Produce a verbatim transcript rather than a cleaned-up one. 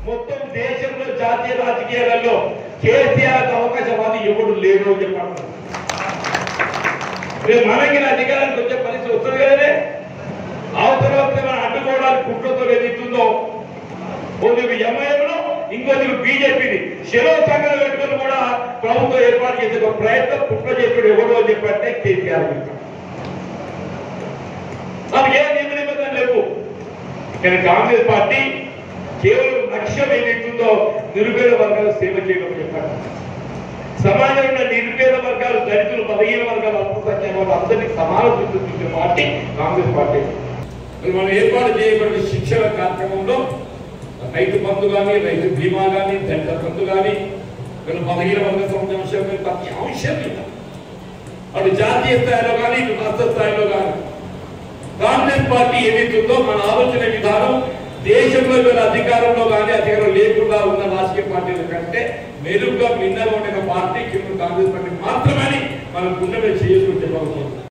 మొత్తం దేశంలో జాతీయ రాజకీయాలలో కేసీఆర్ అవకాశవాది ఎవడు లేడు అని చెప్పారు. రేపు మనకి అధికారానికి వచ్చే పరిస్థితి వస్తుంది కదనే. అవసరం వస్తే మనం అడ్డుకోవడానికి కుట్రతో ఏదిస్తుందో కొద్దిగా ఎంఐఎంలో ఇంకొద్దిగా బీజేపీని శిలో సంఘం పెట్టుకుని కూడా ప్రభుత్వం ఏర్పాటు చేసే ఒక ప్రయత్నం కుట్ర చేసాడు ఎవడు అని చెప్పంటే కేసీఆర్ మనకి ఏ నియమ నిబంధనలు లేవు. కానీ కాంగ్రెస్ పార్టీ కేవలం లక్ష్యం ఏమిస్తుందో నిరుపేద వర్గాలు సేవ చేయడం చెప్పారు. సమాజంలో ఉన్న నిరుపేద వర్గాలు, దళితులు, బలహీన వర్గాలు, అల్పసంఖ్యాక వాళ్ళు అందరినీ సమాన దృష్టి చూసే పార్టీ కాంగ్రెస్ పార్టీ. మనం ఏర్పాటు చేయబడిన శిక్షణ కార్యక్రమంలో రైతు బంధు కానీ, రైతు బీమా కానీ, దళిత బంధు కానీ, వీళ్ళు బలహీన వర్గ సంక్షేమ ప్రతి అంశం మీద అటు జాతీయ స్థాయిలో కానీ ఇటు రాష్ట్ర స్థాయిలో కానీ కాంగ్రెస్ పార్టీ ఏదైతుందో మన ఆలోచన విధానం దేశంలో వీళ్ళ అధికారంలో కానీ అధికారం లేకుండా ఉన్న రాజకీయ పార్టీల కంటే మెరుగ్గా భిన్నంగా ఉండే పార్టీ కాంగ్రెస్ పార్టీ మాత్రమే మనం గుండె చేసుకుంటే బాగుంటుంది.